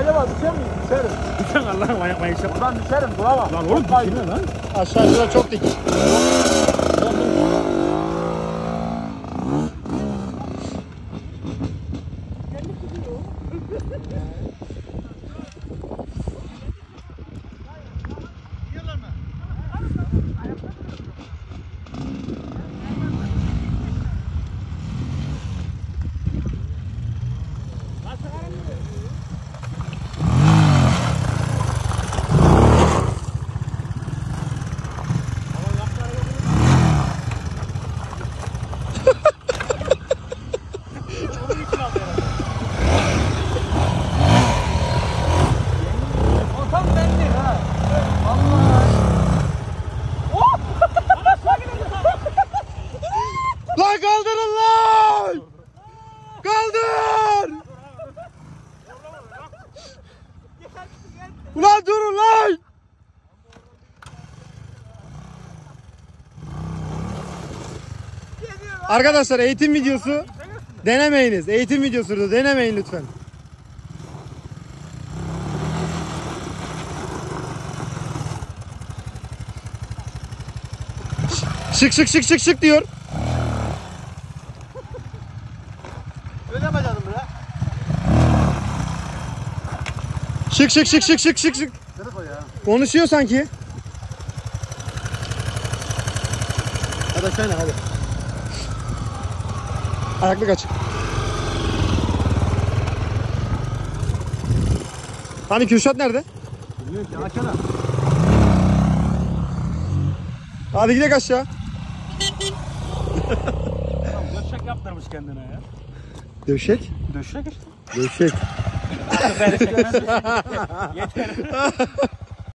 acaba düşer miyim? Düşerim. Düşen Allah'ım ayakmayı işte. Buradan düşerim, duramam. Lan oğlum düşene lan. Aşağı şurada çok dik. Lan kaldırın lan! Kaldır! Ulan durun lan! Arkadaşlar eğitim videosu denemeyiniz. Eğitim videosu denemeyin lütfen. Şık şık şık şık şık diyor. Öyle yapacaktım bre. Şık şık şık şık şık şık şık. Kırık o ya. Konuşuyor sanki. Hadi aşağı in hadi. Ayaklık açık. Hani Kürşat nerede? Bilmiyorum ki aşağıda. Hadi gidelim aşağı. Döşek yaptırmış kendine ya. Döşek. Döşek işte. Döşek. Yeter.